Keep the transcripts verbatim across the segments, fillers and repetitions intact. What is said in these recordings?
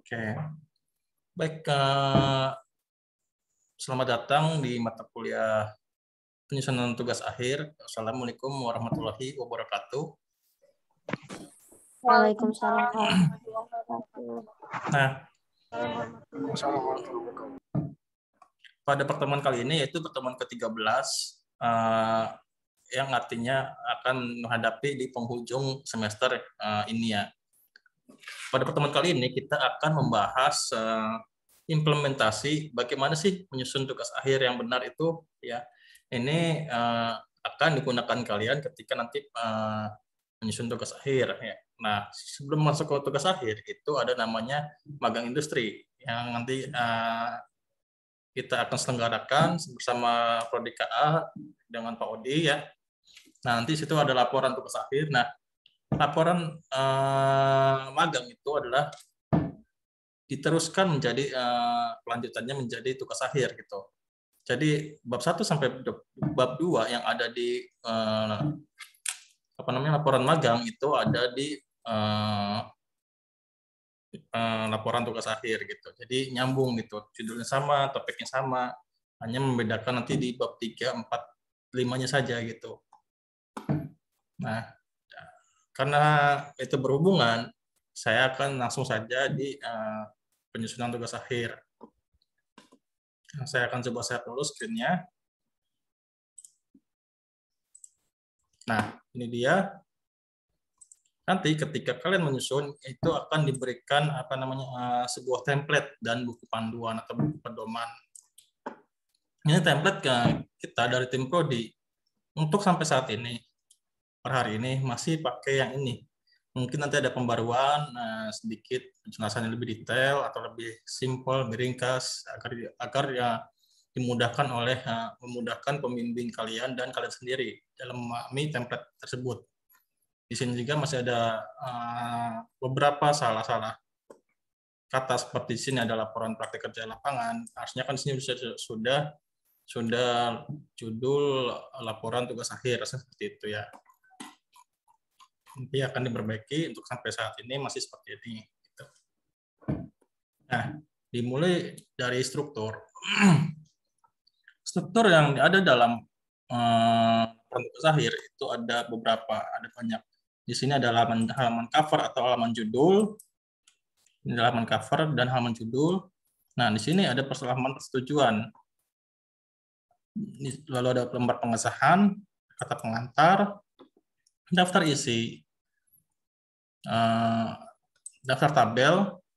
Oke, baik. Uh, selamat datang di mata kuliah penyusunan tugas akhir. Assalamualaikum warahmatullahi wabarakatuh. Waalaikumsalam. Nah, pada pertemuan kali ini yaitu pertemuan ke tiga belas uh, yang artinya akan menghadapi di penghujung semester uh, ini ya. Pada pertemuan kali ini kita akan membahas uh, implementasi bagaimana sih menyusun tugas akhir yang benar itu ya. Ini uh, akan digunakan kalian ketika nanti uh, menyusun tugas akhir ya. Nah, sebelum masuk ke tugas akhir itu ada namanya magang industri yang nanti uh, kita akan selenggarakan bersama Prodi K A dengan Pak Odi ya. Nah, nanti situ ada laporan tugas akhir. Nah, laporan uh, magang itu adalah diteruskan menjadi uh, kelanjutannya menjadi tugas akhir gitu. Jadi bab satu sampai bab dua yang ada di uh, apa namanya laporan magang itu ada di uh, uh, laporan tugas akhir gitu. Jadi nyambung gitu. Judulnya sama, topiknya sama, hanya membedakan nanti di bab tiga, empat, lima-nya saja gitu. Nah, karena itu berhubungan, saya akan langsung saja di uh, penyusunan tugas akhir. Saya akan coba share dulu screen-nya. Nah, ini dia. Nanti ketika kalian menyusun, itu akan diberikan apa namanya uh, sebuah template dan buku panduan atau buku pedoman. Ini template ke kita dari tim Prodi. Untuk sampai saat ini, per hari ini masih pakai yang ini. Mungkin nanti ada pembaruan nah, sedikit penjelasannya lebih detail atau lebih simpel, meringkas agar agar ya dimudahkan oleh uh, memudahkan pembimbing kalian dan kalian sendiri dalam memahami template tersebut. Di sini juga masih ada uh, beberapa salah-salah kata seperti di sini ada laporan praktik kerja lapangan. Harusnya kan di sini sudah sudah sudah judul laporan tugas akhir seperti itu ya. Nanti akan diperbaiki untuk sampai saat ini masih seperti ini. Gitu. Nah, dimulai dari struktur. Struktur yang ada dalam eh, tugas akhir itu ada beberapa, ada banyak. Di sini ada halaman halaman cover atau halaman judul. Ini halaman cover dan halaman judul. Nah, di sini ada halaman persetujuan. Lalu ada lembar pengesahan, kata pengantar, daftar isi, Uh, daftar tabel,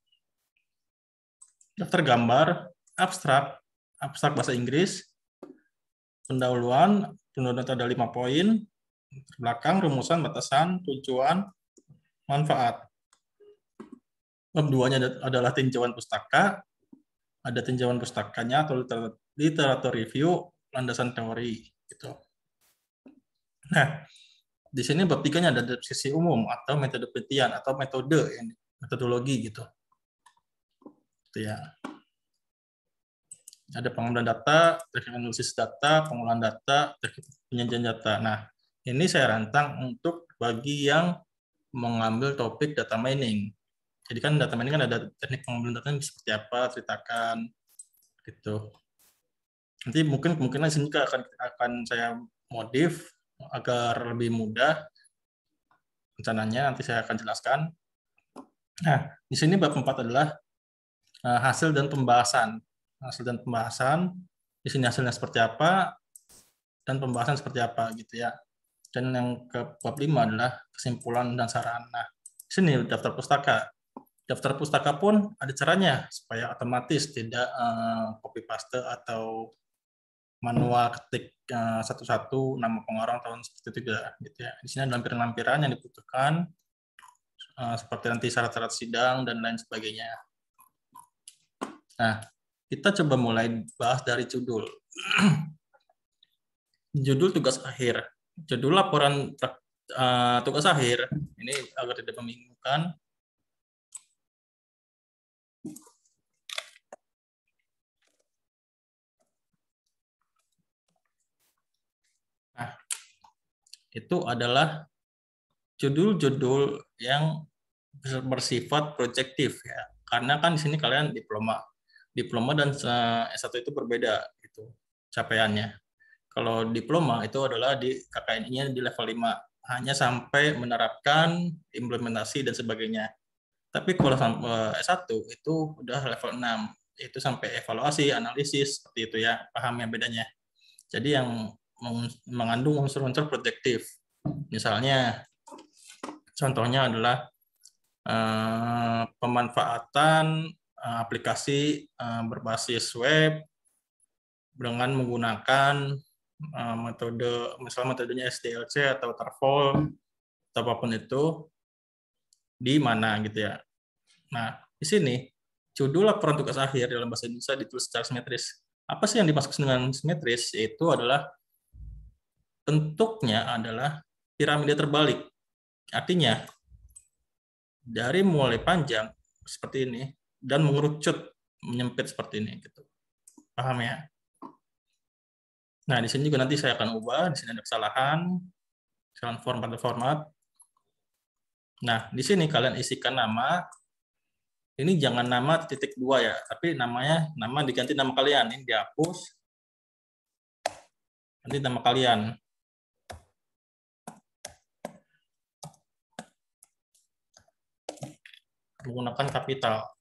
daftar gambar, abstrak, abstrak bahasa Inggris, pendahuluan, pendahuluan ada lima poin, belakang, rumusan, batasan, tujuan, manfaat. Bab duanya adalah tinjauan pustaka, ada tinjauan pustakanya atau literatur review, landasan teori, gitu. Nah, di sini bab tiganya ada deskripsi umum atau metode penelitian atau metode metodologi gitu. Itu ya. Ada pengambilan data, teknik analisis data, pengolahan data, teknik penyajian data. Nah, ini saya rantang untuk bagi yang mengambil topik data mining. Jadi kan data mining kan ada teknik pengambilan data seperti apa, ceritakan gitu. Nanti mungkin kemungkinan di sini akan akan saya modif agar lebih mudah rencananya, nanti saya akan jelaskan. Nah, di sini bab empat adalah uh, hasil dan pembahasan. Hasil dan pembahasan, di sini hasilnya seperti apa, dan pembahasan seperti apa, gitu ya. Dan yang ke bab lima adalah kesimpulan dan saran. Nah, di sini daftar pustaka. Daftar pustaka pun ada caranya, supaya otomatis tidak uh, copy-paste atau manual ketik satu-satu uh, nama pengarang tahun seperti itu juga gitu ya. Di sini ada lampiran-lampiran yang dibutuhkan uh, seperti nanti syarat-syarat sidang dan lain sebagainya. Nah, kita coba mulai bahas dari judul. Judul tugas akhir. Judul laporan uh, tugas akhir ini agar tidak membingungkan. Nah, itu adalah judul-judul yang bersifat proyektif ya. Karena kan di sini kalian diploma. Diploma dan S satu itu berbeda gitu capaiannya. Kalau diploma itu adalah di K K N I-nya di level lima, hanya sampai menerapkan implementasi dan sebagainya. Tapi kalau S satu itu udah level enam, itu sampai evaluasi, analisis, seperti itu ya, paham ya bedanya. Jadi yang mengandung unsur-unsur protektif. Misalnya, contohnya adalah eh, pemanfaatan eh, aplikasi eh, berbasis web dengan menggunakan uh, metode, misalnya metodenya S D L C atau Waterfall atau apapun itu di mana gitu ya. Nah, di sini judul laporan tugas akhir dalam bahasa Indonesia ditulis secara simetris. Apa sih yang dimaksud dengan simetris? Itu adalah bentuknya adalah piramida terbalik. Artinya dari mulai panjang seperti ini dan mengerucut menyempit seperti ini gitu. Paham ya? Nah, di sini juga nanti saya akan ubah, di sini ada kesalahan, kesalahan format atau format. Nah, di sini kalian isikan nama, ini jangan nama titik dua ya, tapi namanya, nama diganti nama kalian, ini dihapus, nanti nama kalian. Menggunakan kapital.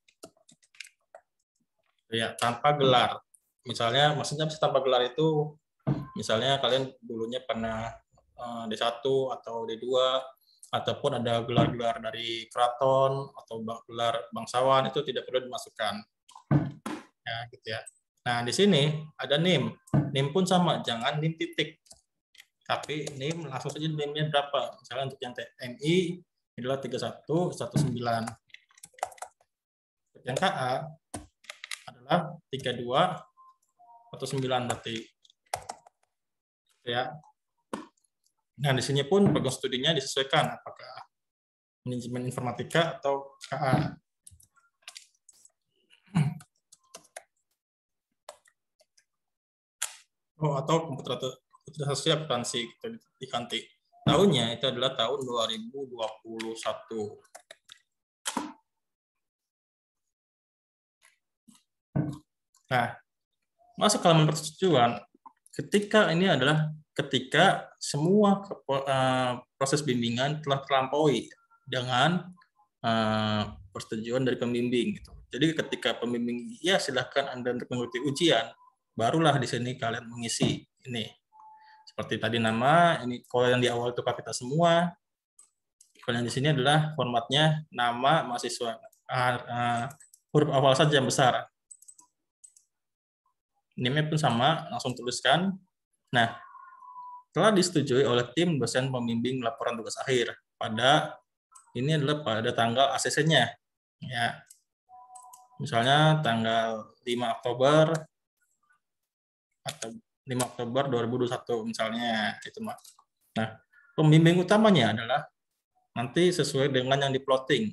Ya, tanpa gelar. Misalnya, maksudnya tanpa gelar itu, misalnya kalian dulunya pernah D satu atau D dua, ataupun ada gelar-gelar dari keraton atau gelar bangsawan, itu tidak perlu dimasukkan. Ya, gitu ya. Nah, di sini ada N I M. N I M pun sama, jangan N I M titik. Tapi N I M langsung saja N I M-nya berapa. Misalnya untuk yang T M I adalah tiga satu satu sembilan. Untuk yang K A adalah tiga dua satu sembilan berarti. Ya. Nah, di sini pun program studinya disesuaikan apakah manajemen informatika atau K A. Oh, atau komputerisasi akuntansi kita diganti. Tahunnya itu adalah tahun dua ribu dua puluh satu. Nah, masuk ke halaman persetujuan. Ketika ini adalah ketika semua proses bimbingan telah terlampaui dengan persetujuan dari pembimbing. Gitu. Jadi ketika pembimbing ya silahkan Anda untuk mengikuti ujian, barulah di sini kalian mengisi ini. Seperti tadi nama, ini kalau yang di awal itu kapital semua. Kalau yang di sini adalah formatnya nama mahasiswa. Uh, uh, huruf awal saja yang besar. N I M-nya pun sama, langsung tuliskan. Nah, telah disetujui oleh tim dosen pembimbing laporan tugas akhir pada ini adalah pada tanggal A C C-nya. Ya. Misalnya tanggal lima Oktober atau lima Oktober dua ribu dua puluh satu misalnya itu mah. Nah, pembimbing utamanya adalah nanti sesuai dengan yang di-plotting.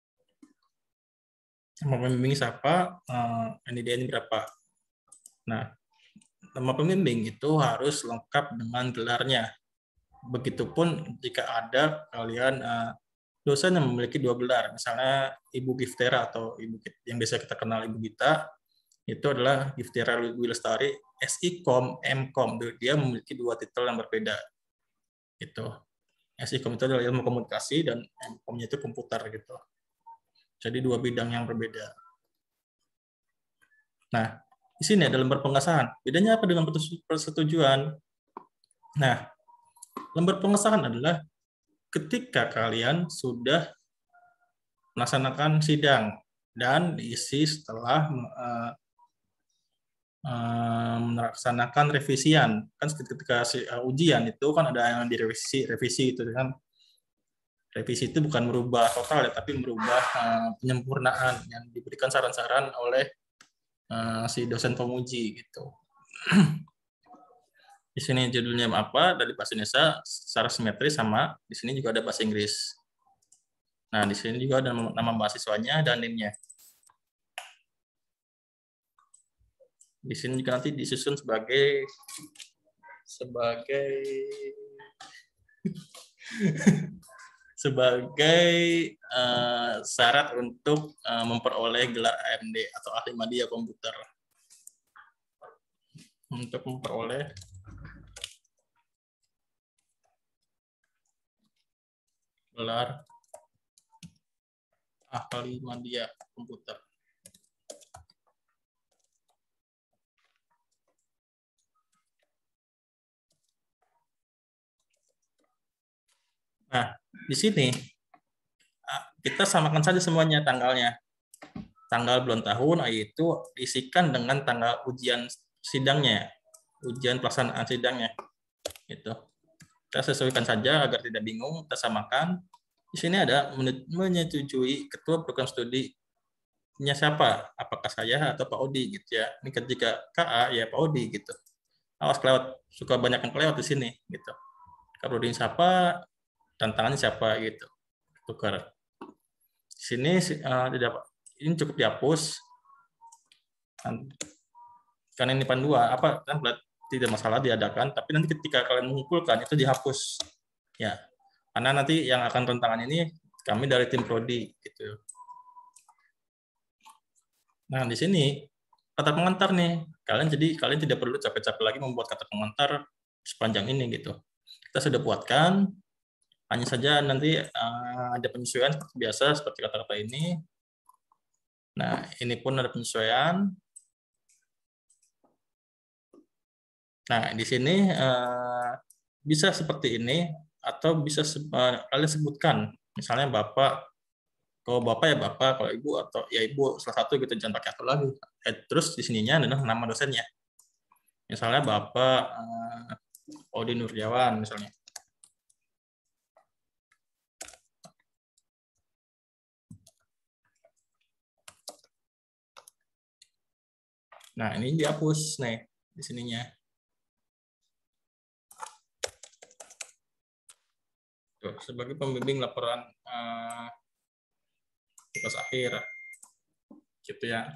Nama pembimbing siapa, N I D N berapa. Nah, nama pembimbing itu harus lengkap dengan gelarnya. Begitupun jika ada kalian dosen yang memiliki dua gelar, misalnya Ibu Giftera atau Ibu yang biasa kita kenal Ibu Gita, itu adalah Giftera Wilestari S I Kom, M Kom. Dia memiliki dua titel yang berbeda. Gitu. S I Kom itu adalah ilmu komunikasi dan M Kom-nya itu komputer gitu. Jadi dua bidang yang berbeda. Nah, di sini ada lembar pengesahan. Bedanya apa dengan persetujuan? Nah, lembar pengesahan adalah ketika kalian sudah melaksanakan sidang dan diisi setelah uh, uh, melaksanakan revisian. Kan ketika uh, ujian itu kan ada yang direvisi, revisi itu kan. Revisi itu bukan merubah total ya, tapi merubah uh, penyempurnaan yang diberikan saran-saran oleh uh, si dosen penguji gitu. Di sini judulnya apa dari bahasa Indonesia secara simetris sama di sini juga ada bahasa Inggris. Nah, di sini juga ada nama mahasiswanya dan N I M-nya. Di sini juga nanti disusun sebagai sebagai sebagai uh, syarat untuk uh, memperoleh gelar A M D atau ahli media komputer. Untuk memperoleh gelar ahli media komputer. Nah, di sini kita samakan saja semuanya tanggalnya. Tanggal bulan tahun itu diisikan dengan tanggal ujian sidangnya, ujian pelaksanaan sidangnya. Gitu. Kita sesuaikan saja agar tidak bingung, kita samakan. Di sini ada menyetujui ketua program studinya siapa, apakah saya atau Pak Odi gitu ya. Ini ketika K A ya Pak Odi gitu. Awas kelewat, suka banyak yang kelewat di sini gitu. Kalau Odi siapa, tantangannya siapa gitu. Tukar. Di sini uh, tidak ini cukup dihapus. Karena ini panduan apa kan tidak masalah diadakan, tapi nanti ketika kalian mengumpulkan itu dihapus. Ya. Karena nanti yang akan tantangan ini kami dari tim prodi gitu. Nah, di sini kata pengantar nih. Kalian jadi kalian tidak perlu capek-capek lagi membuat kata pengantar sepanjang ini gitu. Kita sudah buatkan, hanya saja nanti uh, ada penyesuaian seperti biasa seperti kata-kata ini. Nah, ini pun ada penyesuaian. Nah, di sini uh, bisa seperti ini atau bisa uh, kalian sebutkan, misalnya Bapak, kalau Bapak ya Bapak, kalau Ibu atau ya Ibu, salah satu gitu, jangan pakai atau lagi. Eh, terus di sininya adalah nama dosennya. Misalnya Bapak uh, Odi Nurjawan misalnya. Nah, ini dihapus nih di sininya. Tuh, sebagai pembimbing laporan uh, tugas akhir gitu ya.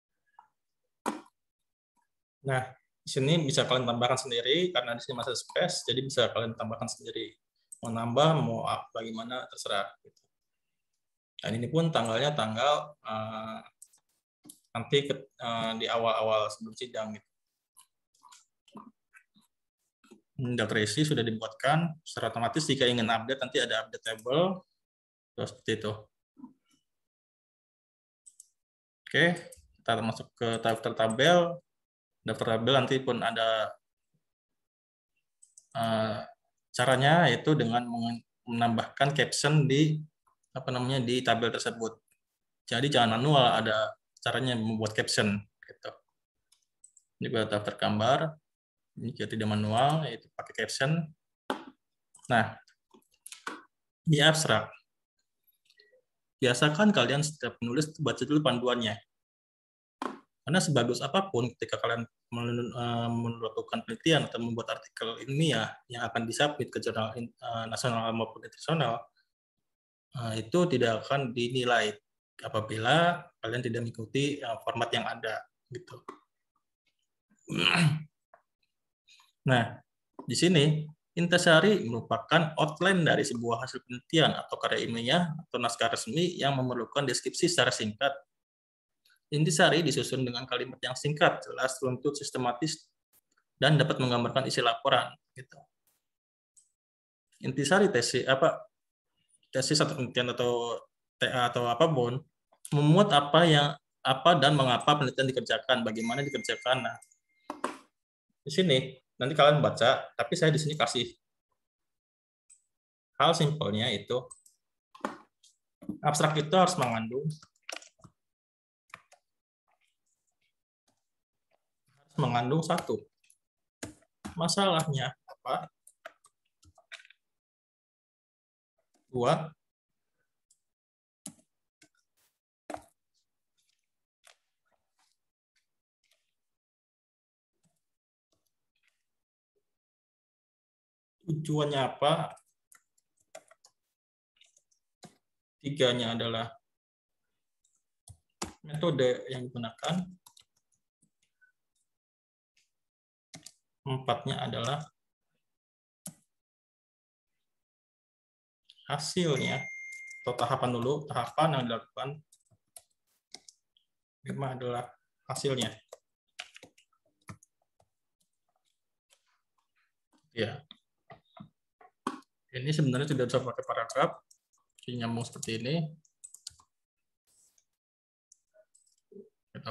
Nah, di sini bisa kalian tambahkan sendiri karena di sini masih space, jadi bisa kalian tambahkan sendiri. Mau nambah, mau bagaimana terserah. Gitu. Dan ini pun tanggalnya tanggal uh, nanti ke, uh, di awal-awal sebelum sidang. Gitu. Daftar isi sudah dibuatkan, secara otomatis jika ingin update nanti ada update table, terus seperti itu. Oke, kita masuk ke daftar tabel. Daftar tabel nanti pun ada uh, caranya, yaitu dengan menambahkan caption di apa namanya di tabel tersebut. Jadi jangan manual, ada caranya membuat caption. Gitu. Ini buat daftar gambar. Ini juga tidak manual, yaitu pakai caption. Nah, di abstrak. Biasakan kalian setiap menulis baca dulu panduannya. Karena sebagus apapun ketika kalian melakukan penelitian atau membuat artikel ilmiah yang akan disubmit ke jurnal nasional maupun internasional, itu tidak akan dinilai apabila kalian tidak mengikuti format yang ada. Gitu. Nah, di sini intisari merupakan outline dari sebuah hasil penelitian atau karya ilmiah atau naskah resmi yang memerlukan deskripsi secara singkat. Intisari disusun dengan kalimat yang singkat, jelas, runtut, sistematis, dan dapat menggambarkan isi laporan. Gitu. Intisari tesis apa tesis atau penelitian atau T A atau apapun memuat apa yang apa dan mengapa penelitian dikerjakan, bagaimana dikerjakan. Nah, di sini nanti kalian baca, tapi saya di sini kasih hal simpelnya itu abstrak itu harus mengandung harus mengandung satu, masalahnya apa, dua, tujuannya apa, tiganya adalah metode yang digunakan, empatnya adalah hasilnya atau tahapan dulu, tahapan yang dilakukan lima adalah hasilnya. Ya. Ini sebenarnya tidak bisa pakai paragraf, jadi nyambung seperti ini. Gitu.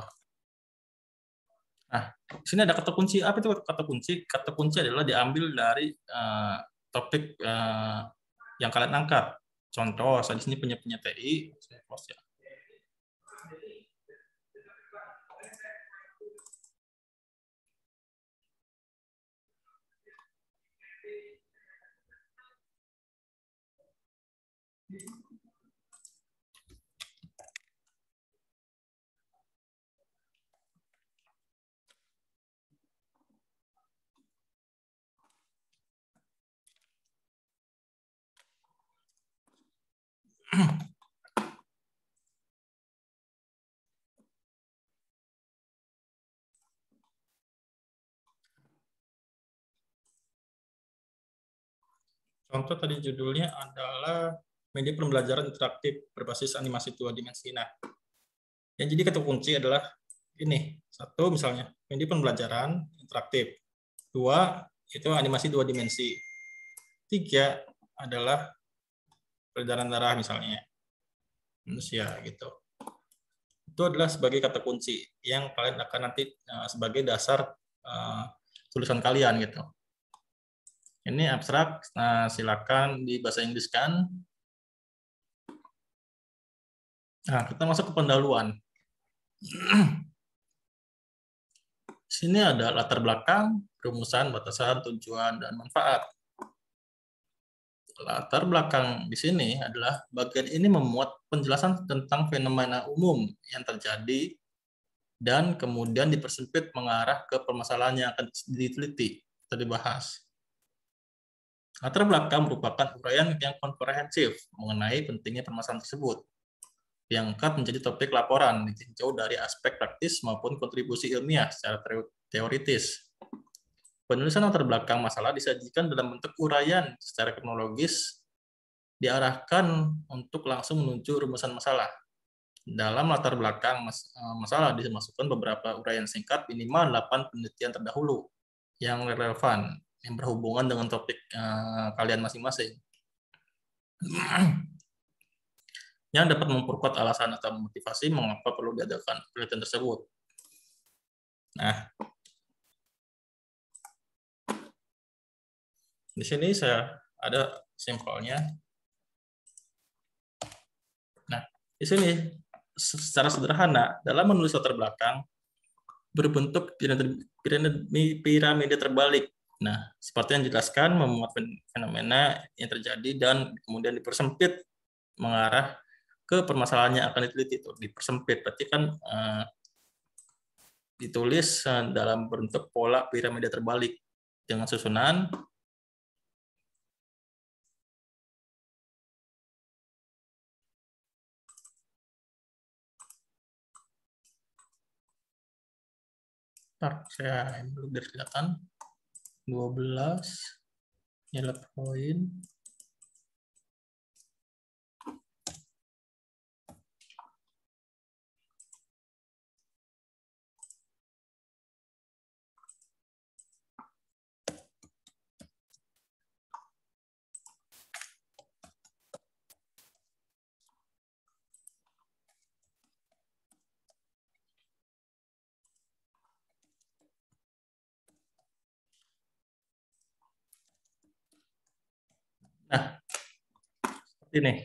Nah, di sini ada kata kunci. Apa itu kata kunci? Kata kunci adalah diambil dari uh, topik uh, yang kalian angkat. Contoh, saya di sini punya punya T I. Saya close ya. Contoh tadi judulnya adalah media pembelajaran interaktif berbasis animasi dua dimensi. Nah, yang jadi kata kunci adalah ini. Satu misalnya, media pembelajaran interaktif. Dua, itu animasi dua dimensi. Tiga adalah peredaran darah misalnya. Manusia gitu. Itu adalah sebagai kata kunci yang kalian akan nanti uh, sebagai dasar uh, tulisan kalian gitu. Ini abstrak, nah, silakan di bahasa Inggris kan. Nah, kita masuk ke pendahuluan. Sini ada latar belakang, rumusan, batasan, tujuan, dan manfaat. Latar belakang di sini adalah bagian ini memuat penjelasan tentang fenomena umum yang terjadi dan kemudian dipersempit mengarah ke permasalahan yang akan diteliti atau dibahas. Latar belakang merupakan uraian yang komprehensif mengenai pentingnya permasalahan tersebut. Diangkat menjadi topik laporan, ditinjau dari aspek praktis maupun kontribusi ilmiah secara teoritis. Penulisan latar belakang masalah disajikan dalam bentuk uraian secara kronologis, diarahkan untuk langsung menuju rumusan masalah. Dalam latar belakang masalah dimasukkan beberapa uraian singkat minimal delapan penelitian terdahulu yang relevan, yang berhubungan dengan topik uh, kalian masing-masing. Yang dapat memperkuat alasan atau motivasi mengapa perlu diadakan penelitian tersebut. Nah, di sini saya ada sampelnya. Nah, di sini secara sederhana dalam menulis latar belakang berbentuk piramida terbalik. Nah, seperti yang dijelaskan, memuat fenomena yang terjadi dan kemudian dipersempit mengarah ke permasalahan yang akan diteliti. Itu dipersempit, berarti kan uh, ditulis uh, dalam bentuk pola piramida terbalik dengan susunan Ntar saya belum dari kelihatan dua belas nilai poin. Nah, seperti ini.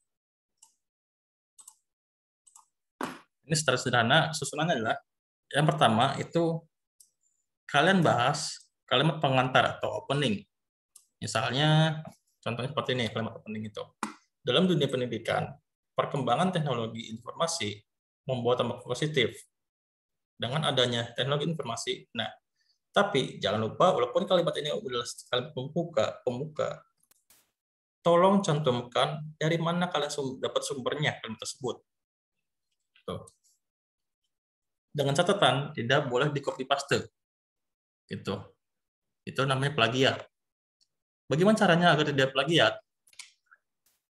Ini secara sederhana, susunannya adalah yang pertama itu kalian bahas kalimat pengantar atau opening. Misalnya, contohnya seperti ini, kalimat opening itu. Dalam dunia pendidikan, perkembangan teknologi informasi membawa dampak positif dengan adanya teknologi informasi. Nah, tapi jangan lupa, walaupun kalimat ini adalah kalimat pembuka, pembuka, tolong cantumkan dari mana kalian dapat sumbernya kalimat tersebut. Tuh. Dengan catatan, tidak boleh di copy paste. Gitu. Itu namanya plagiat. Bagaimana caranya agar tidak plagiat?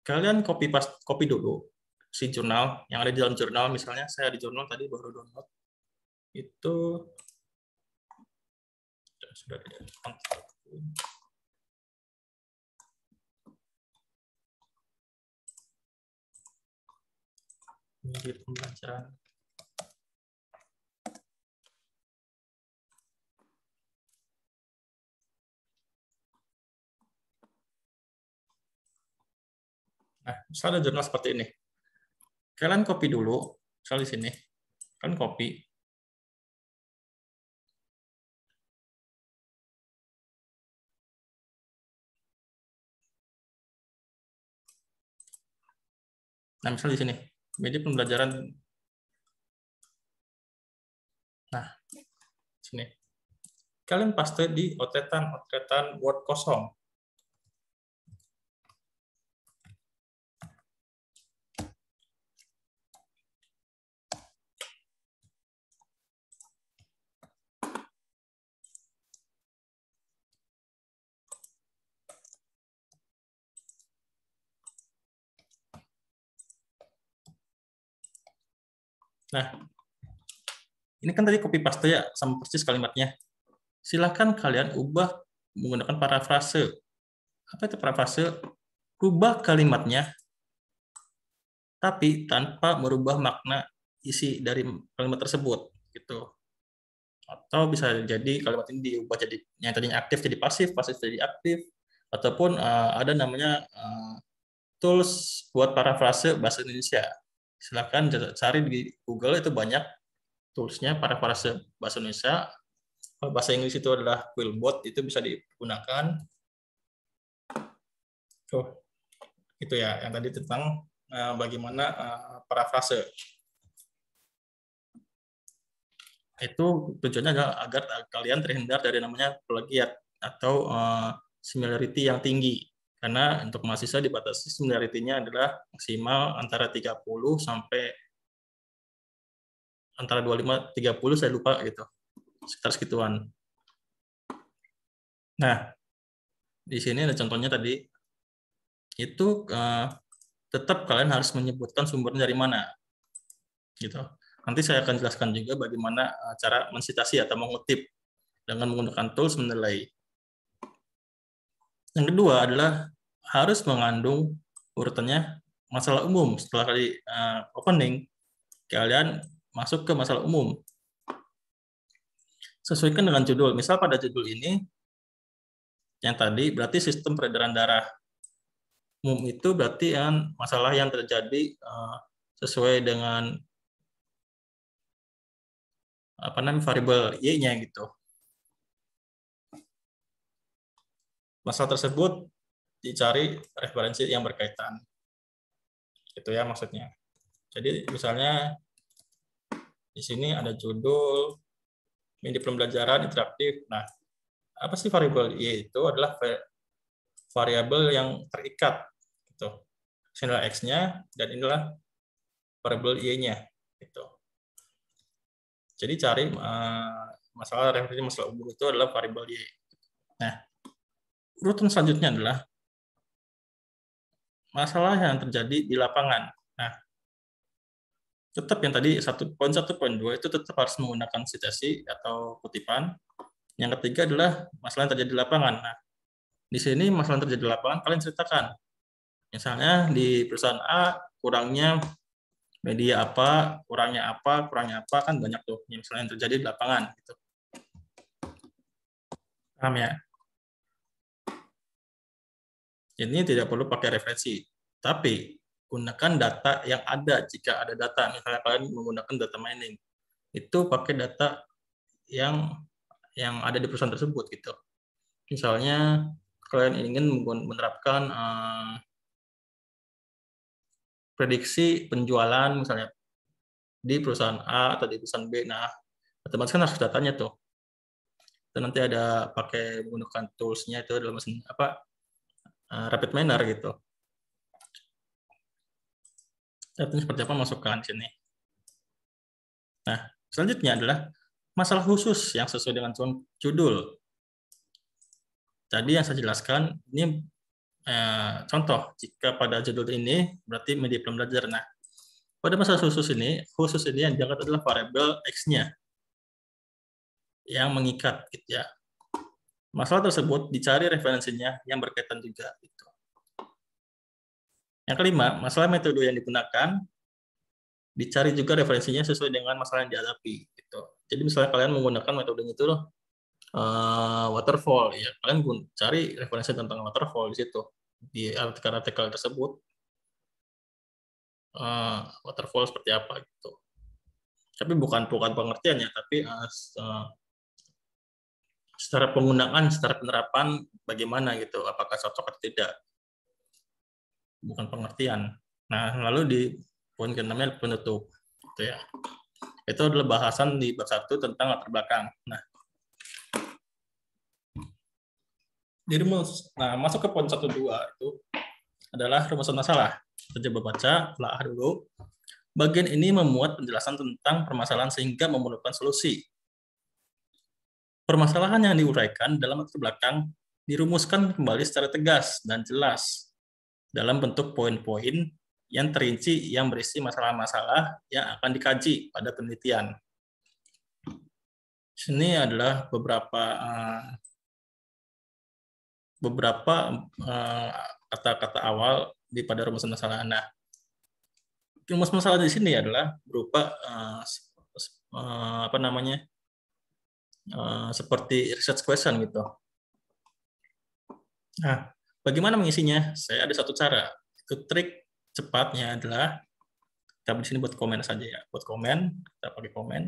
kalian copy pas copy dulu si jurnal yang ada di dalam jurnal. Misalnya saya di jurnal tadi baru download itu sudah di ini pembelajaran. Nah, misalnya jurnal seperti ini. Kalian copy dulu, misalnya di sini. Kan copy. Nah, misalnya di sini. Media pembelajaran. Nah, sini. Kalian paste di otretan-otretan Word kosong. Nah, ini kan tadi copy paste ya, sama persis kalimatnya. Silahkan kalian ubah menggunakan parafrase. Apa itu parafrase? Rubah kalimatnya, tapi tanpa merubah makna isi dari kalimat tersebut. Gitu. Atau bisa jadi kalimat ini diubah jadi yang tadinya aktif jadi pasif, pasif jadi aktif. Ataupun uh, ada namanya uh, tools buat parafrase bahasa Indonesia. Silahkan cari di Google, itu banyak toolsnya parafrase bahasa Indonesia. Kalau bahasa Inggris itu adalah Quillbot, itu bisa digunakan. Oh, itu ya yang tadi tentang uh, bagaimana uh, parafrase. Itu tujuannya adalah agar kalian terhindar dari namanya plagiat atau uh, similarity yang tinggi. Karena untuk mahasiswa dibatasi similarity-nya adalah maksimal antara tiga puluh sampai antara dua puluh lima tiga puluh, saya lupa gitu. Sekitar segituan. Nah, di sini ada contohnya tadi. Itu uh, tetap kalian harus menyebutkan sumbernya dari mana. Gitu. Nanti saya akan jelaskan juga bagaimana uh, cara mensitasi atau mengutip dengan menggunakan tools menilai. Yang kedua adalah harus mengandung urutannya masalah umum. Setelah kali uh, opening, kalian masuk ke masalah umum. Sesuaikan dengan judul. Misal pada judul ini, yang tadi berarti sistem peredaran darah. Umum itu berarti yang masalah yang terjadi uh, sesuai dengan apa namanya variabel Y-nya gitu. Masalah tersebut dicari referensi yang berkaitan. Itu ya maksudnya. Jadi misalnya di sini ada judul media pembelajaran interaktif. Nah, apa sih variabel Y? Itu adalah variabel yang terikat gitu. Ini adalah X-nya dan inilah variabel Y-nya gitu. Jadi cari uh, masalah referensi masalah umum itu adalah variabel Y. Nah, urutan selanjutnya adalah masalah yang terjadi di lapangan. Nah, tetap yang tadi satu poin satu poin dua itu tetap harus menggunakan citasi atau kutipan. Yang ketiga adalah masalah yang terjadi di lapangan. Nah, di sini masalah yang terjadi di lapangan kalian ceritakan. Misalnya di perusahaan A kurangnya media apa, kurangnya apa, kurangnya apa, kan banyak tuh misalnya yang terjadi di lapangan gitu. Paham ya? Ini tidak perlu pakai referensi, tapi gunakan data yang ada. Jika ada data, misalnya kalian menggunakan data mining, itu pakai data yang yang ada di perusahaan tersebut gitu. Misalnya kalian ingin menerapkan uh, prediksi penjualan misalnya di perusahaan A atau di perusahaan B, nah otomatis kan harus datanya tuh. Dan nanti ada pakai menggunakan tools-nya itu dalam mesin apa uh, rapid miner gitu. Datanya seperti apa masukkan di sini. Nah, selanjutnya adalah masalah khusus yang sesuai dengan judul. Tadi yang saya jelaskan ini Eh, contoh, jika pada judul ini berarti media belum belajar. Nah, pada masalah khusus ini, khusus ini yang diangkat adalah variabel X-nya yang mengikat, gitu ya. Masalah tersebut dicari referensinya yang berkaitan juga. Gitu. Yang kelima, masalah metode yang digunakan dicari juga referensinya sesuai dengan masalah yang dihadapi. Gitu. Jadi misalnya kalian menggunakan metode itu loh, uh, waterfall, ya kalian cari referensi tentang waterfall di situ di artikel-artikel tersebut. Uh, waterfall seperti apa gitu. Tapi bukan bukan pengertiannya, tapi uh, secara penggunaan, secara penerapan bagaimana gitu, apakah cocok atau tidak, bukan pengertian. Nah, lalu di poin keenamnya penutup, gitu ya. Itu adalah bahasan di bab satu tentang latar belakang. Nah, di rumus, nah masuk ke poin satu dua itu adalah rumusan masalah. Kita coba baca, telah dulu. Bagian ini memuat penjelasan tentang permasalahan sehingga memerlukan solusi. Permasalahan yang diuraikan dalam latar belakang dirumuskan kembali secara tegas dan jelas dalam bentuk poin-poin yang terinci yang berisi masalah-masalah yang akan dikaji pada penelitian. Sini adalah beberapa uh, beberapa kata-kata uh, awal di pada rumusan masalah. Nah, rumus masalah di sini adalah berupa uh, uh, apa namanya uh, seperti research question gitu. Nah, bagaimana mengisinya? Saya ada satu cara. Itu trik cepatnya adalah kita di sini buat komen saja ya. Buat komen, kita pakai komen.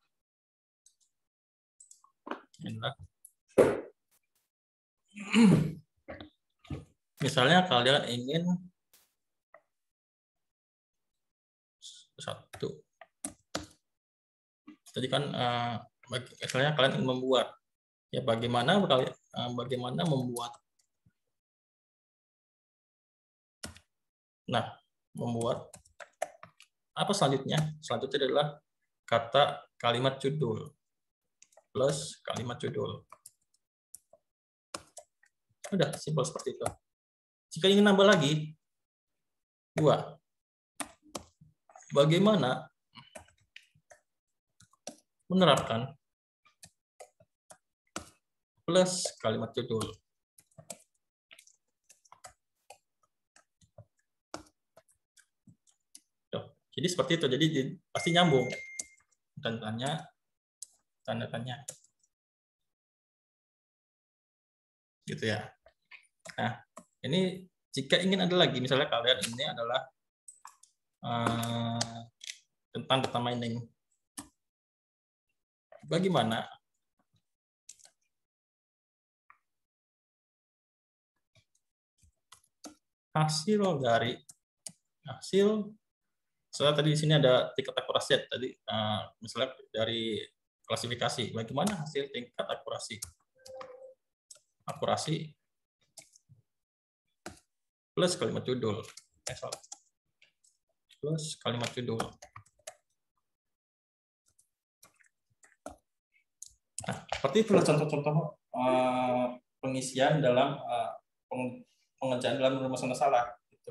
Inilah. Misalnya kalian ingin satu. Tadi kan uh, misalnya kalian ingin membuat ya bagaimana kalian uh, bagaimana membuat. Nah, membuat apa selanjutnya? Selanjutnya adalah kata kalimat judul plus kalimat judul. Udah, simpel seperti itu. Jika ingin nambah lagi, dua. Bagaimana menerapkan plus kalimat judul. Jadi seperti itu, jadi pasti nyambung. Dan tanya, tanda tanya. Gitu ya. Nah, ini jika ingin ada lagi, misalnya kalian ini adalah uh, tentang data mining. Bagaimana hasil dari hasil saya tadi di sini ada tingkat akurasi tadi uh, misalnya dari klasifikasi. Bagaimana hasil tingkat akurasi? Akurasi plus kalimat judul. Eh, plus kalimat judul. Nah, seperti itulah contoh-contoh uh, pengisian dalam uh, pengerjaan dalam rumusan masalah. Gitu.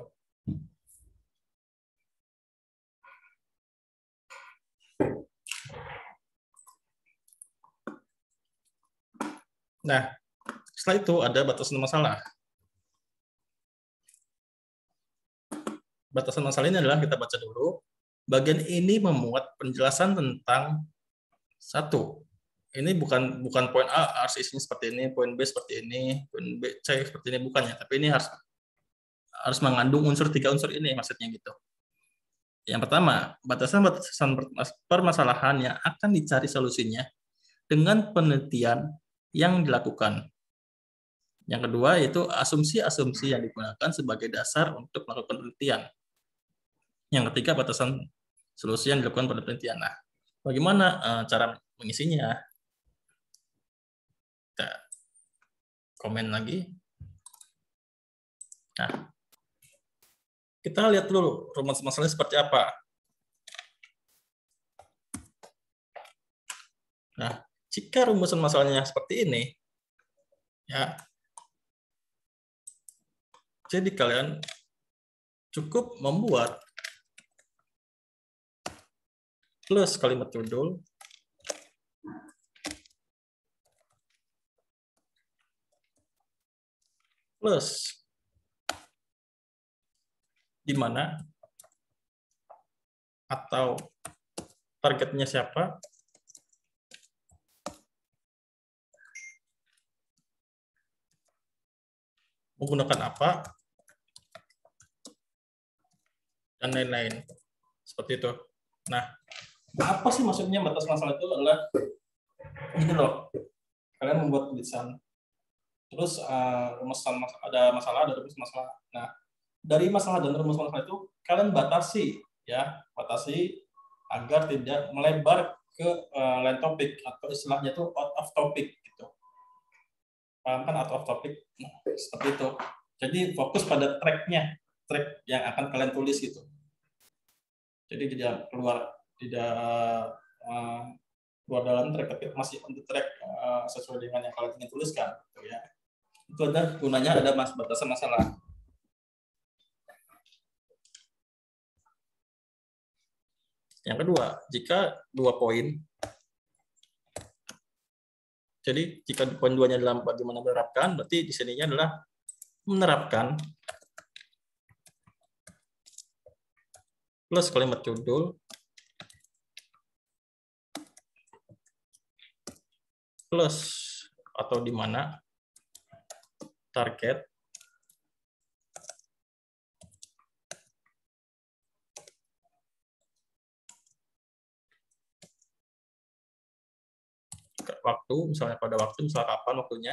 Nah, setelah itu ada batasan masalah. Batasan masalah ini adalah kita baca dulu. Bagian ini memuat penjelasan tentang satu. Ini bukan bukan poin A harus isinya seperti ini, poin B seperti ini, poin B C seperti ini, bukannya. Tapi ini harus harus mengandung unsur tiga unsur ini maksudnya gitu. Yang pertama, batasan-batasan permasalahan yang akan dicari solusinya dengan penelitian yang dilakukan. Yang kedua yaitu asumsi-asumsi yang digunakan sebagai dasar untuk melakukan penelitian. Yang ketiga, batasan solusi yang dilakukan pada penelitian. Nah, bagaimana uh, cara mengisinya? Kita komen lagi. Nah, kita lihat dulu rumus masalahnya seperti apa. Nah, jika rumusan masalahnya seperti ini, ya, Jadi kalian cukup membuat plus kalimat judul plus di mana atau targetnya siapa, menggunakan apa, dan lain-lain. Seperti itu. Nah, apa sih maksudnya batas masalah itu adalah gini loh. Kalian membuat tulisan, terus uh, rumusan mas ada masalah, ada rumus masalah. Nah, dari masalah dan rumus masalah itu kalian batasi, ya, batasi agar tidak melebar ke uh, lain topik atau istilahnya itu out of topic gitu. Paham kan out of topic? Nah, seperti itu. Jadi fokus pada tracknya, track yang akan kalian tulis gitu. Jadi tidak keluar, tidak uh, keluar dalam track, tapi masih on the track uh, sesuai dengan yang kalian ingin tuliskan. Gitu ya. Itu ada gunanya, ada mas batasan masalah. Yang kedua, jika dua poin, jadi jika poin duanya adalah bagaimana menerapkan, berarti di sininya adalah menerapkan plus kalimat judul plus atau di mana target waktu, misalnya pada waktu, misalnya kapan waktunya,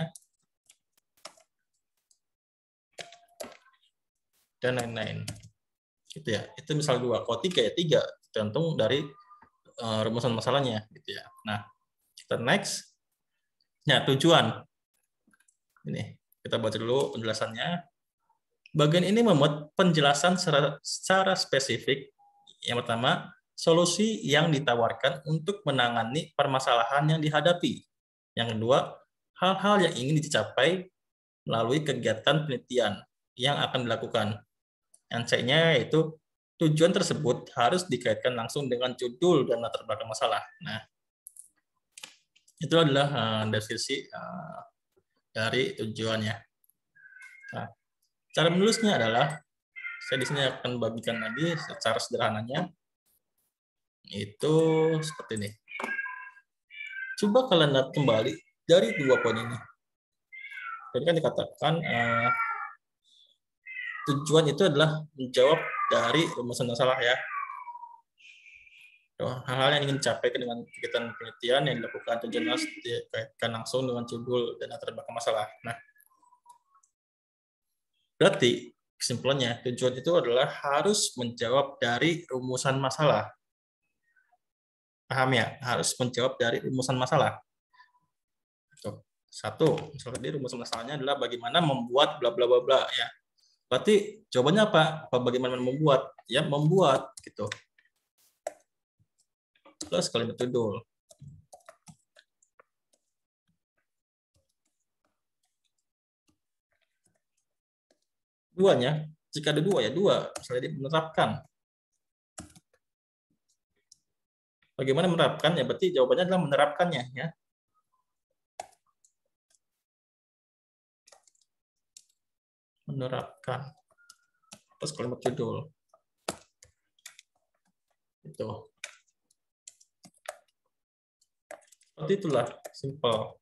dan lain-lain. Gitu ya. Itu misal dua. Kalau tiga ya tiga, tergantung dari uh, rumusan masalahnya. Gitu ya. Nah, kita next. Nah, tujuan. Ini kita baca dulu penjelasannya. Bagian ini memuat penjelasan secara, secara spesifik. Yang pertama, solusi yang ditawarkan untuk menangani permasalahan yang dihadapi. Yang kedua, hal-hal yang ingin dicapai melalui kegiatan penelitian yang akan dilakukan. Yang C-nya yaitu tujuan tersebut harus dikaitkan langsung dengan judul dan latar belakang masalah. Nah, itu adalah uh, definisi uh, dari tujuannya. Nah, cara menulisnya adalah, saya di sini akan bagikan lagi secara sederhananya, itu seperti ini. Coba kalian lihat kembali dari dua poin ini. Jadi kan dikatakan uh, tujuan itu adalah menjawab dari rumusan masalah ya. Hal-hal yang ingin dicapai dengan kegiatan penelitian yang dilakukan tujuan harus dikaitkan langsung dengan judul dan latar belakang masalah. Nah, berarti kesimpulannya tujuan itu adalah harus menjawab dari rumusan masalah. Paham ya? Harus menjawab dari rumusan masalah. Satu, misalnya di rumusan masalahnya adalah bagaimana membuat bla bla bla bla ya. Berarti jawabannya apa? Apa bagaimana membuat? Ya, membuat gitu. Plus kalimat judul. Duanya, jika ada dua ya dua, misalnya dia menerapkan. Bagaimana menerapkan? Ya berarti jawabannya adalah menerapkannya ya. Menerapkan. Terus kalimat judul. Itu. Seperti itulah, simple.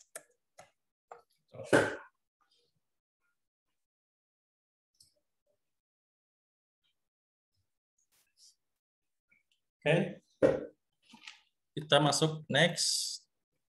Oke. Okay. Kita masuk next.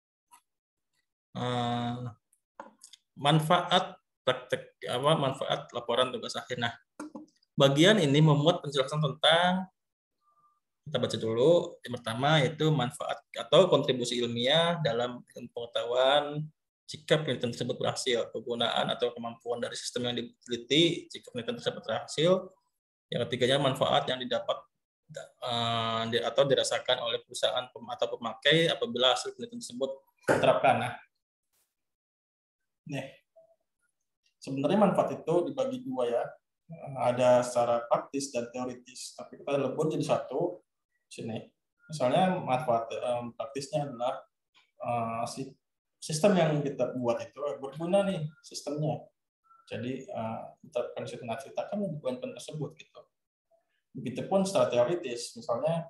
Uh, manfaat praktek apa manfaat laporan tugas akhir. Nah, bagian ini memuat penjelasan tentang, kita baca dulu. Yang pertama yaitu manfaat atau kontribusi ilmiah dalam pengetahuan jika penelitian tersebut berhasil, kegunaan atau kemampuan dari sistem yang diteliti jika penelitian tersebut berhasil. Yang ketiganya manfaat yang didapat uh, atau dirasakan oleh perusahaan atau pemakai apabila hasil penelitian tersebut diterapkan. Nah, nih, sebenarnya manfaat itu dibagi dua ya. Ada secara praktis dan teoritis, tapi kita lebur jadi satu sini. Misalnya manfaat um, praktisnya adalah uh, si sistem yang kita buat itu berguna nih sistemnya. Jadi uh, kita akan ceritakan di poin-poin tersebut gitu. Begitupun secara teoritis, misalnya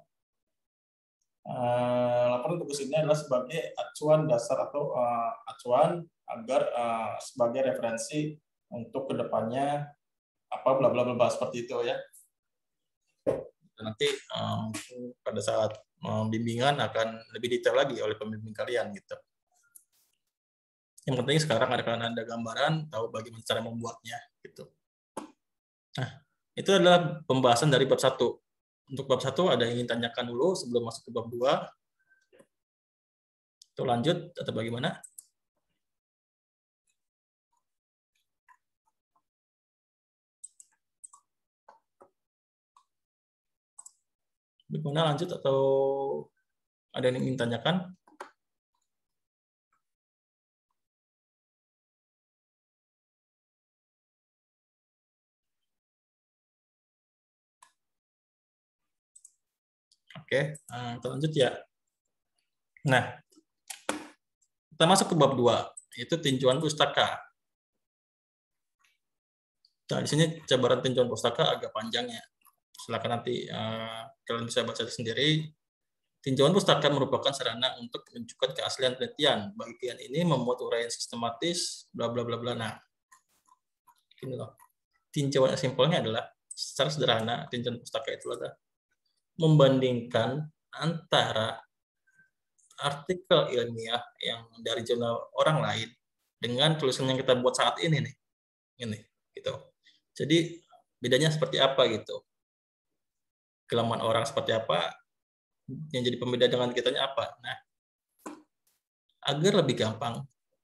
uh, laporan tugas ini adalah sebagai acuan dasar atau uh, acuan agar uh, sebagai referensi untuk kedepannya apa bla bla bla seperti itu ya. Nanti um, pada saat um, bimbingan akan lebih detail lagi oleh pembimbing kalian gitu. Yang penting sekarang ada kalian ada gambaran, tahu bagaimana cara membuatnya gitu. Nah, itu adalah pembahasan dari bab satu. Untuk bab satu ada yang ingin tanyakan dulu sebelum masuk ke bab dua. Itu lanjut atau bagaimana? Bagaimana lanjut atau ada yang ingin tanyakan? Oke, kita lanjut ya. Nah, kita masuk ke bab dua, yaitu tinjauan pustaka. Nah, di sini jabaran tinjauan pustaka agak panjang ya. Silakan nanti uh, kalian bisa baca sendiri. Tinjauan pustaka merupakan sarana untuk menunjukkan keaslian penelitian. Bagian ini memuat uraian sistematis, bla bla bla bla. Nah, ini loh. Tinjauan yang simpelnya adalah secara sederhana tinjauan pustaka itu adalah membandingkan antara artikel ilmiah yang dari jurnal orang lain dengan tulisan yang kita buat saat ini nih. Ini gitu. Jadi bedanya seperti apa gitu. Kelemahan orang seperti apa, yang jadi pembeda dengan kitanya apa. Nah, agar lebih gampang,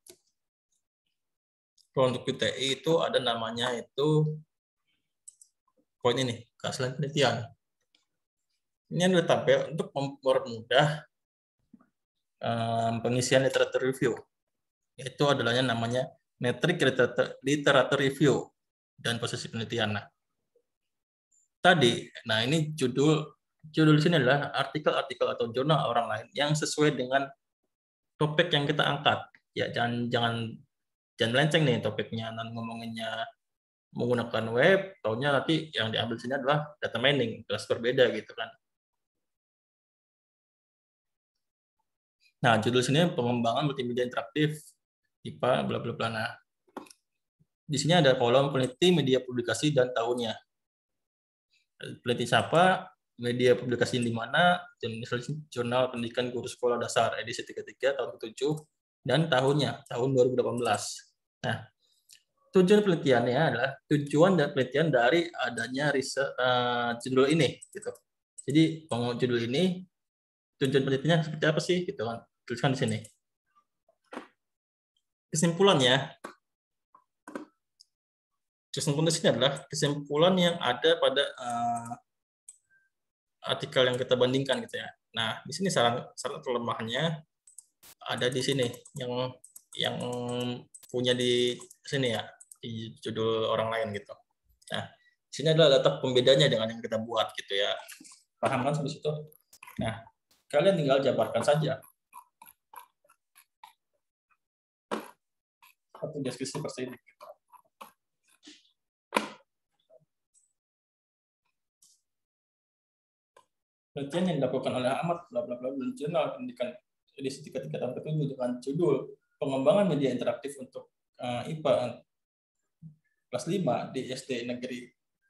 kalau untuk Q T I itu ada namanya itu poin ini, keaslian penelitian. Ini adalah tabel untuk mempermudah um, pengisian literatur review. Itu adalah yang namanya metrik literatur, literatur review dan posisi penelitian. Nah, tadi, nah ini judul judul di sini adalah artikel-artikel atau jurnal orang lain yang sesuai dengan topik yang kita angkat. Ya, jangan jangan jangan melenceng nih topiknya, dan ngomonginnya menggunakan web, taunya nanti yang diambil sini adalah data mining, kelas berbeda gitu kan. Nah, judul sini pengembangan multimedia interaktif I P A bla bla bla. Nah, di sini ada kolom peneliti, media publikasi dan tahunnya. Peneliti siapa, media publikasi di mana, jurnal pendidikan guru sekolah dasar edisi tiga puluh tiga tahun ketujuh, dan tahunnya tahun dua ribu delapan belas. Nah, tujuan penelitiannya adalah tujuan dan penelitian dari adanya riset uh, judul ini gitu. Jadi pengen judul ini tujuan penelitiannya seperti apa sih gitu kan, tuliskan di sini. Kesimpulannya, kesimpulan di sini adalah kesimpulan yang ada pada uh, artikel yang kita bandingkan gitu ya. Nah, di sini saran saran kelemahannya ada di sini yang yang punya di sini ya, di judul orang lain gitu. Nah, di sini adalah data pembedanya dengan yang kita buat gitu ya. Paham kan sampai situ? Nah, kalian tinggal jabarkan saja. Satu deskripsi seperti ini. Penelitian yang dilakukan oleh Ahmad bla bla bla dan jurnal pendidikan edisi tiga puluh tiga tahun ketujuh dengan judul pengembangan media interaktif untuk uh, I P A kelas lima di S D Negeri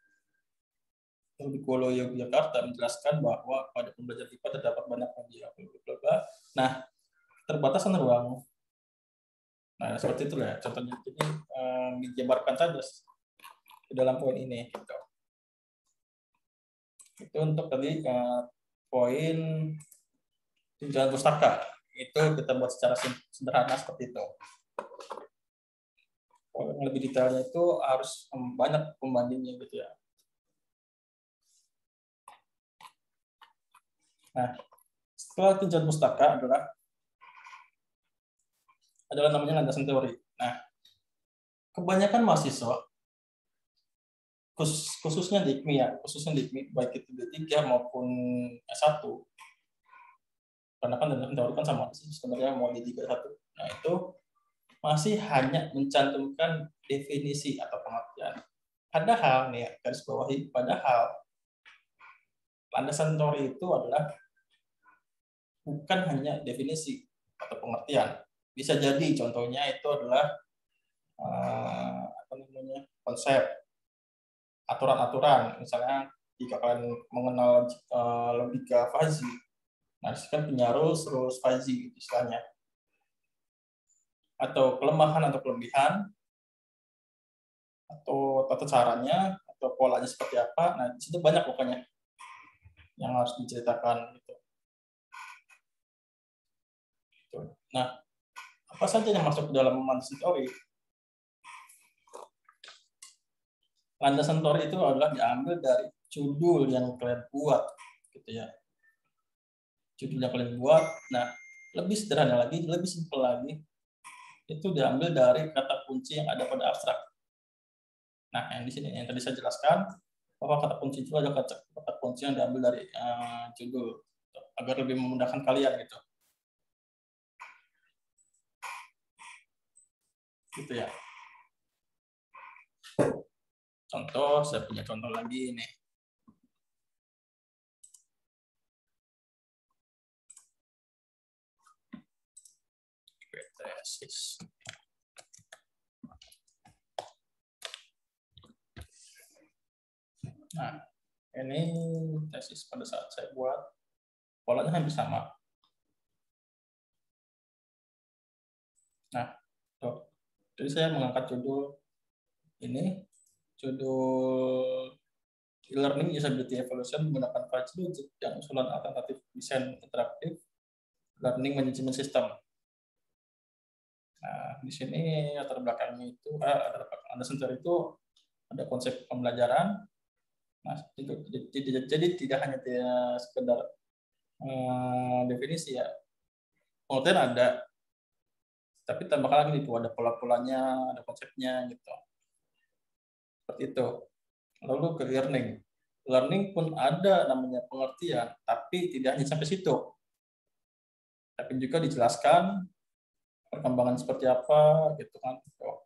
Wikolo Yogyakarta menjelaskan bahwa pada pembelajaran I P A terdapat banyak media bla bla bla. Nah, keterbatasan ruang. Nah, seperti itu ya. Contohnya ini um, dijabarkan saja ke dalam poin ini. Gitu. Itu untuk tadi uh, poin tinjauan pustaka. Itu kita buat secara sederhana seperti itu. Kalau yang lebih detailnya itu harus banyak pembandingnya gitu ya. Nah, setelah tinjauan pustaka adalah adalah namanya landasan teori. Nah, kebanyakan mahasiswa, khusus, khususnya di I K M I ya, khususnya di I K M I, baik itu D tiga maupun S satu, karena kan dalam teori kan sama sih sebenarnya mau D tiga S satu. Nah itu masih hanya mencantumkan definisi atau pengertian. Padahal nih, garis bawahi, padahal landasan teori itu adalah bukan hanya definisi atau pengertian. Bisa jadi contohnya itu adalah uh, apa namanya konsep, aturan-aturan. Misalnya jika kalian mengenal uh, logika Fuzzy, nah itu kan punya rules, rules Fuzzy istilahnya. Atau kelemahan atau kelebihan, atau tata caranya, atau polanya seperti apa. Nah, di situ banyak pokoknya yang harus diceritakan gitu. Nah, apa saja yang masuk ke dalam landasan teori? Landasan teori itu adalah diambil dari judul yang kalian buat, gitu ya. Judul yang kalian buat. Nah, lebih sederhana lagi, lebih simpel lagi, itu diambil dari kata kunci yang ada pada abstrak. Nah, yang di sini yang tadi saya jelaskan, bahwa kata kunci itu adalah kata, kata kunci yang diambil dari uh, judul, agar lebih memudahkan kalian gitu. Gitu ya. Contoh, saya punya contoh lagi nih. Tesis. Nah, ini tesis pada saat saya buat, polanya hampir sama. Nah, tuh. Jadi saya mengangkat judul ini, judul e-learning usability evaluation menggunakan Fuzzy Logic dan usulan alternatif desain interaktif learning management system. Nah, di sini latar belakangnya itu, latar belakang landasan teori itu ada konsep pembelajaran. Nah, itu, jadi, jadi tidak hanya tidak sekedar eh, definisi ya, pengertian ada, tapi tambahkan lagi itu ada pola-polanya, ada konsepnya gitu. Seperti itu. Lalu ke learning. Learning pun ada namanya pengertian, tapi tidak hanya sampai situ. Tapi juga dijelaskan perkembangan seperti apa gitu kan.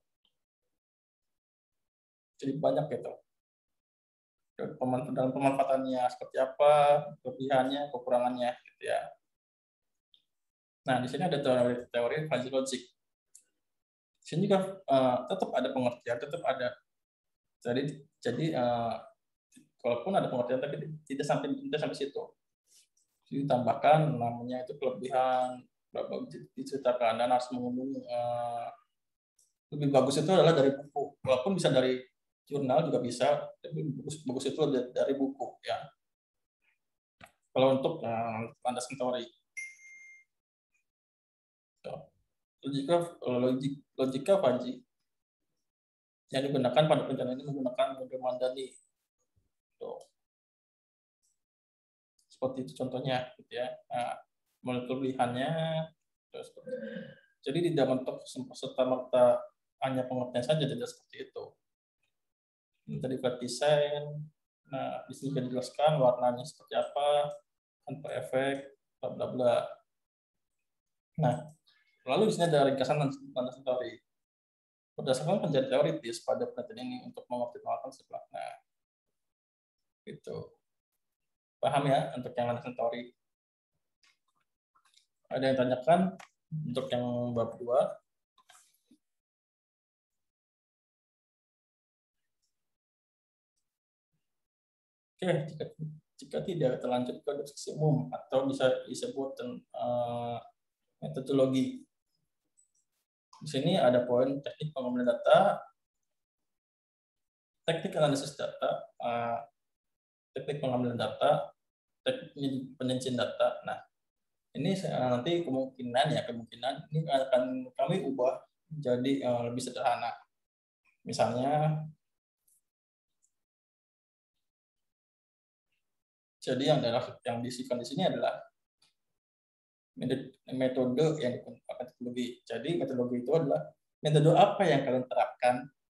Jadi banyak gitu. Dalam pemanfaatannya seperti apa, kelebihannya, kekurangannya gitu ya. Nah, di sini ada teori teori Fuzzy Logic. Di sini juga uh, tetap ada pengertian, tetap ada. Jadi jadi uh, walaupun ada pengertian tapi tidak sampai tidak sampai situ. Ditambahkan namanya itu kelebihan, diceritakan dan harus mengunduh uh, lebih bagus itu adalah dari buku. Walaupun bisa dari jurnal juga bisa, tapi bagus, bagus itu dari buku ya. Kalau untuk uh, landasan teori. Logika logik, logika Fuzzy yang digunakan pada perencanaan ini menggunakan model Mandani. Tuh. Seperti itu contohnya, gitu ya. Nah, mulai kelebihannya, terus. Jadi tidak mentok serta merta hanya pengertian saja, tidak seperti itu. Ini tadi flat design. Nah, di sini juga dijelaskan warnanya seperti apa, tanpa efek, bla bla bla. Nah, lalu di sini ada ringkasan landasan teori. Berdasarkan penjelasan teoritis pada penelitian ini untuk mengoptimalkan sebelah. Nah, itu. Paham ya untuk yang landasan teori? Ada yang tanyakan untuk yang bab dua? Oke, jika, jika tidak terlanjut ke diskusi umum atau bisa disebut uh, metodologi. Di sini ada poin teknik pengambilan data, teknik analisis data, uh, teknik pengambilan data, teknik penyucian data. Nah, ini uh, nanti kemungkinan ya kemungkinan ini akan kami ubah jadi uh, lebih sederhana. Misalnya, jadi yang adalah yang diisikan di sini adalah metode yang digunakan teknologi. Jadi metodologi itu adalah metode apa yang kalian terapkan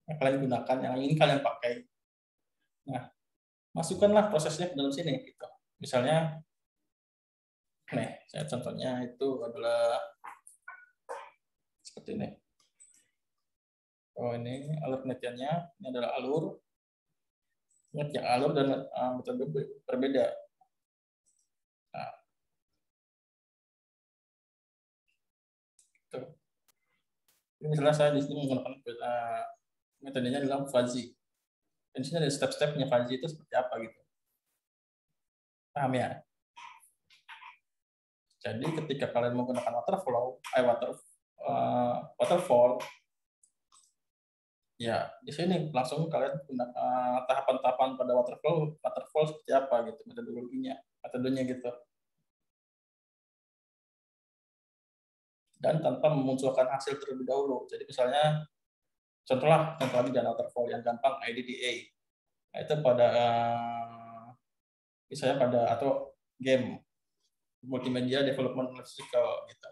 yang kalian gunakan, yang ingin kalian pakai. Nah, masukkanlah prosesnya ke dalam sini. Gitu. Misalnya, nih, saya contohnya itu adalah seperti ini. Oh, ini alur penelitiannya, ini adalah alur. Ingat ya, alur dan uh, metode berbeda. Nah, gitu. Ini misalnya saya di sini menggunakan uh, metodenya adalah fuzzy. Dan di sini ada step-stepnya fuzzy itu seperti apa gitu. Paham ya? Jadi ketika kalian menggunakan waterflow, eh, water, uh, waterfall, ya di sini langsung kalian gunakan tahapan-tahapan pada waterfall, waterfall seperti apa gitu metodologinya, metodenya gitu. Dan tanpa memunculkan hasil terlebih dahulu. Jadi misalnya, contohlah, contoh lagi dan waterfall yang gampang I D D A. Nah, itu pada uh, misalnya pada atau game multimedia development cycle gitu.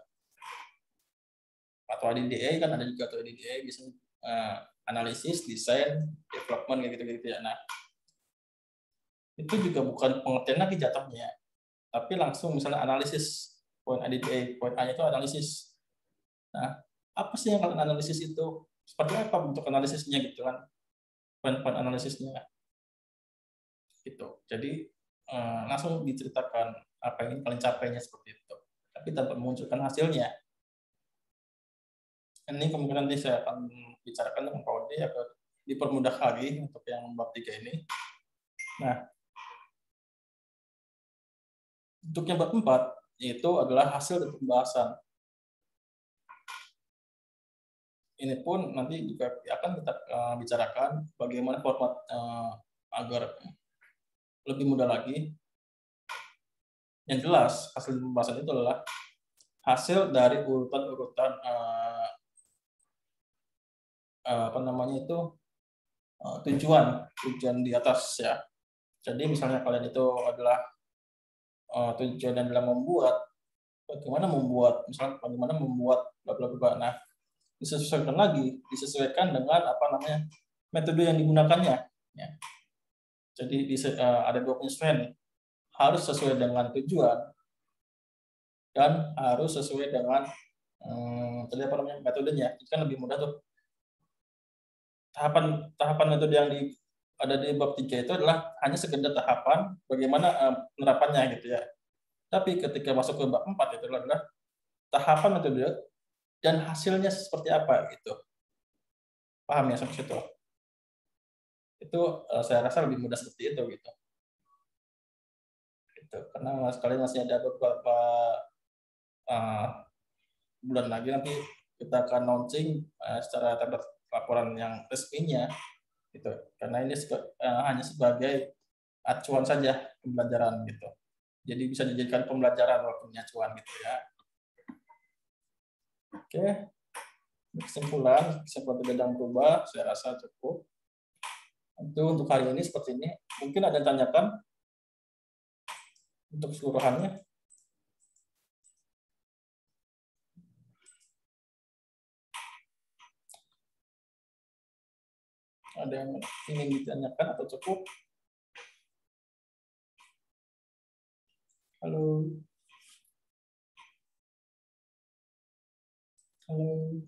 Atau I D D A kan ada juga atau I D D A bisa uh, analisis, desain, development kayak gitu-gitu ya. Nah, itu juga bukan pengertian lagi jatuhnya, tapi langsung misalnya analisis, poin I D D A, poin A itu analisis. Nah, apa sih yang kalian analisis itu? Seperti apa bentuk analisisnya gitu kan? Poin-poin analisisnya gitu. Jadi eh, langsung diceritakan apa yang ingin kalian capainya seperti itu, tapi tanpa memunculkan hasilnya. Ini kemungkinan nanti saya akan bicarakan dengan Pak Odi agar dipermudah lagi untuk yang bab tiga ini. Nah, untuk yang bab empat yaitu adalah hasil dari pembahasan. Ini pun nanti juga akan kita uh, bicarakan bagaimana format uh, agar lebih mudah lagi. Yang jelas, hasil pembahasan itu adalah hasil dari urutan-urutan uh, uh, apa namanya itu uh, tujuan tujuan di atas ya. Jadi misalnya kalian itu adalah uh, tujuan adalah membuat, bagaimana membuat, misalnya bagaimana membuat bla bla bla. Nah, disesuaikan lagi, disesuaikan dengan apa namanya metode yang digunakannya. Ya. Jadi uh, ada dua penyesuaian, harus sesuai dengan tujuan dan harus sesuai dengan hmm, tadi apa namanya metodenya. Itu kan lebih mudah tuh. Tahapan tahapan metode yang di, ada di bab tiga itu adalah hanya sekedar tahapan bagaimana uh, penerapannya gitu ya. Tapi ketika masuk ke bab empat itu adalah tahapan metode dan hasilnya seperti apa gitu. Paham ya sampai situ? Itu uh, saya rasa lebih mudah seperti itu gitu. Gitu. Karena sekali masih ada beberapa uh, bulan lagi nanti kita akan launching uh, secara tablet laporan yang resminya gitu. Karena ini uh, hanya sebagai acuan saja pembelajaran gitu. Jadi bisa dijadikan pembelajaran walaupun acuan gitu ya. Oke. Kesimpulan, kesimpulan tidak ada yang berubah, saya rasa cukup. Itu untuk hari ini seperti ini. Mungkin ada yang tanyakan untuk keseluruhannya. Ada yang ingin ditanyakan atau cukup? Halo. Halo.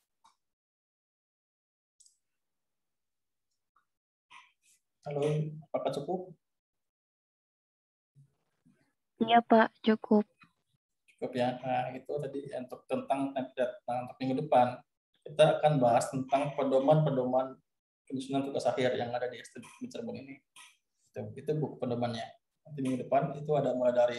Halo, apakah cukup? Iya Pak, cukup. Cukup ya. Nah, itu tadi untuk tentang template. Nah, untuk minggu depan kita akan bahas tentang pedoman-pedoman penyusunan tugas akhir yang ada di S T B Cirebon ini. Itu, itu buku pedomannya. Nanti minggu depan itu ada mulai dari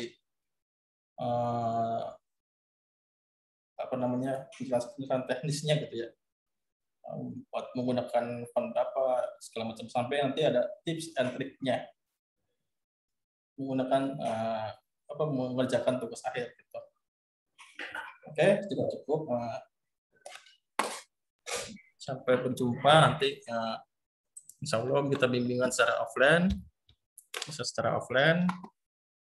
uh, apa namanya penjelasan teknisnya gitu ya, buat menggunakan font apa segala macam, sampai nanti ada tips and triknya menggunakan uh, apa mengerjakan tugas akhir gitu. Oke, sudah cukup. Uh, sampai berjumpa nanti. Uh, Insya Allah kita bimbingan secara offline, bisa secara offline.